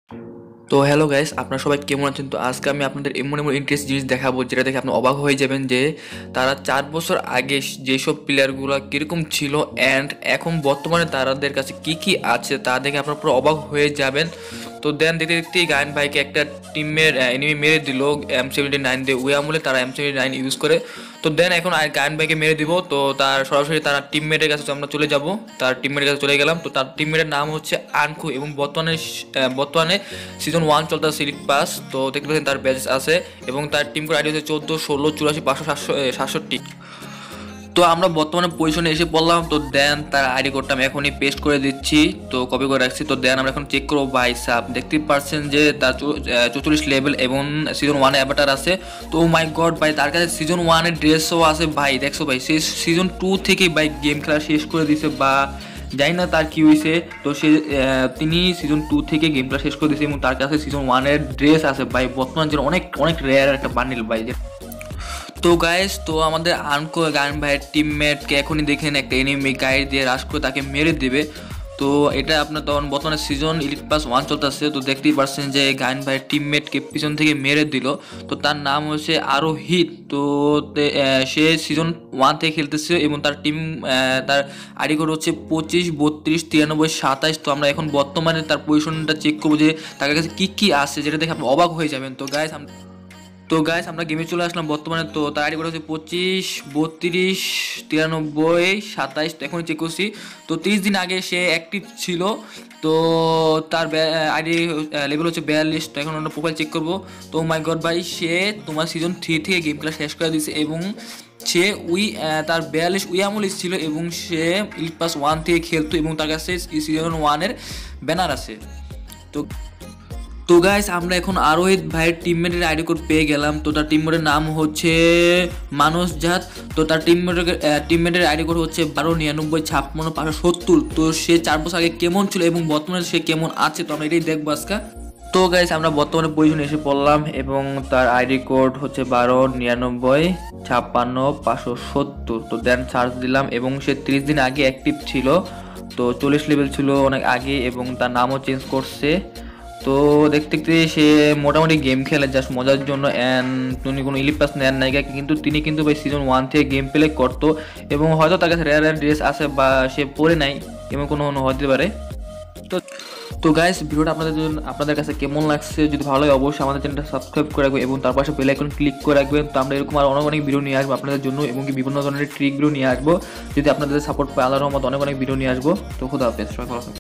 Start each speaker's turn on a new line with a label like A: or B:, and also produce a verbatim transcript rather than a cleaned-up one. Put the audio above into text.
A: তো hello guys, আপনারা সবাই কেমন আছেন? তো আজকে আমি আপনাদের এমন এমন ইন্টারেস্ট জিনিস দেখাবো যেটা দেখে আপনি অবাক হয়ে যাবেন যে তারা চার বছর আগে যেসব প্লেয়ারগুলো কীরকম ছিল অ্যান্ড এখন বর্তমানে তাদের কাছে কি কি আছে তা দেখে আপনারা পুরো অবাক হয়ে যাবেন। তো দেন দেখতে দেখতেই গায়ন ভাইকে একটা টিমের এনিমি মেরে দিল এম সেভেন্টি নাইন দিয়ে। ওই আমলে তারা এম সেভেন্টি নাইন ইউজ করে। তো দেন এখন আর গায়ন ভাইকে মেরে দিব। তো তার সরাসরি তার টিমমেটের কাছে আমরা চলে যাব। তার টিমমেটের কাছে চলে গেলাম। তো তার টিমমেটের নাম হচ্ছে আনকু এবং বর্তমানে বর্তমানে সিজন ওয়ান চলতেছে সিলিক পাস। তো দেখতে পাচ্ছেন তার ব্যাচ আছে এবং তার টিম কোড আইডি হচ্ছে চোদ্দো ষোলো চুরাশি পাঁচশো সাতশো সাতষট্টি। তো আমরা বর্তমানে পজিশনে এসে পড়লাম। তো দেন তার আইডি কোডটা আমি এখনই পেস্ট করে দিচ্ছি, তো কপি করে রাখছি। তো দেন আমরা এখন চেক করবো ভাই সাব। দেখতেই পাচ্ছেন যে তার চৌচল্লিশ লেভেল এবং সিজন ওয়ানে অ্যাভাটার আছে। তো মাই গড ভাই, তার কাছে সিজন ওয়ানের ড্রেসও আছে ভাই। দেখছো ভাই, সে সিজন টু থেকেই ভাই গেম খেলা শেষ করে দিছে, বা জানি না তার কী হয়েছে। তো সে তিনি সিজন টু থেকে গেম খেলা শেষ করে দিয়েছে এবং তার কাছে সিজন ওয়ানের ড্রেস আছে ভাই। বর্তমান যেন অনেক অনেক রেয়ার একটা বান্ডিল ভাই। তো গাইস, তো আমাদের আনকো গায়ন ভাইয়ের টিমমেটকে এখনই দেখেন একটা এনিমি গাইড দিয়ে রাশ করে তাকে মেরে দেবে। তো এটা আপনার তখন বর্তমানে সিজন ইলিট পাস ওয়ান চলতেছে। তো দেখতেই পাচ্ছেন যে গায়ন ভাইয়ের টিমমেটকে পিছন থেকে মেরে দিল। তো তার নাম হচ্ছে আরোহিত। তো সে সিজন ওয়ান থেকে খেলতেছে এবং তার টিম তার আইডি কোড হচ্ছে পঁচিশ বত্রিশ তিরানব্বই সাতাইশ। তো আমরা এখন বর্তমানে তার পজিশনটা চেক করবো যে তার কাছে কী কী আসছে, যেটা দেখে আপনি অবাক হয়ে যাবেন। তো গাইস তো গাইস আমরা গেমে চলে আসলাম বর্তমানে। তো তার আইডি কোড হচ্ছে পঁচিশ বত্রিশ তিরানব্বই সাতাইশ। তো এখনই চেক করছি। তো তিরিশ দিন আগে সে অ্যাক্টিভ ছিল। তো তার আইডি লেভেল হচ্ছে বিয়াল্লিশ। তো এখন আমরা প্রোফাইল চেক করবো। তো মাই গড ভাই, সে তোমার সিজন থ্রি থেকে গেম খেলা শেষ করে দিয়েছে এবং সে উই তার বিয়াল্লিশ উইয়ামলিস ছিল এবং সে ইলিট পাস ওয়ান থেকে খেলতো এবং তার কাছে সিজন ওয়ানের ব্যানার আছে। তো তো গাইস আমরা এখন আরোহিত ভাইয়ের টিমমেটের আইডি কোড পেয়ে গেলাম। তো তার টিমমেটের নাম হচ্ছে মানস জাত। তো তার টিমমেটের টিমমেটের আইডি কোড হচ্ছে বারো নিরানব্বই ছাপ্পান্ন পাঁচশো সত্তর। তো সে চার বছর আগে কেমন ছিল এবং বর্তমানে সে কেমন আছে, তো আমরা এটাই দেখবো আজকে। তো গাইস আমরা বর্তমানে পজিশনে এসে পড়লাম এবং তার আইডি কোড হচ্ছে বারো নিরানব্বই ছাপ্পান্ন পাঁচশো সত্তর। তো দেন সার্চ দিলাম এবং সে তিরিশ দিন আগে অ্যাক্টিভ ছিল। তো চল্লিশ লেভেল ছিল অনেক আগে এবং তার নামও চেঞ্জ করছে। তো দেখতে দেখতে সে মোটামুটি গেম খেলে জাস্ট মজার জন্য, অ্যান্ড তিনি কোনো ইলিট পাস নেন নাই, কিন্তু তিনি কিন্তু ভাই সিজন ওয়ান থেকে গেম প্লে করতো এবং হয়তো তার কাছে রেয়ার রেয়ার ড্রেস আছে বা সে পরে নাই এবং কোনো হতে পারে। তো তো গাইস ভিডিওটা আপনাদের জন্য আপনাদের কাছে কেমন লাগছে, যদি ভালো হয় অবশ্যই আমাদের চ্যানেলটা সাবস্ক্রাইব করে রাখবেন এবং তার পাশে বেল আইকন ক্লিক করে রাখবেন। তো আমরা এরকম আর অনেক অনেক ভিডিও নিয়ে আসবো আপনাদের জন্য এবং বিভিন্ন ধরনের ট্রিক ভিডিও নিয়ে আসবো। যদি আপনাদের সাপোর্ট পায় আল্লাহর রহমতে অনেক অনেক ভিডিও নিয়ে আসবো। তো খুদা হাফেজ, সবাই ভালো থাকবেন।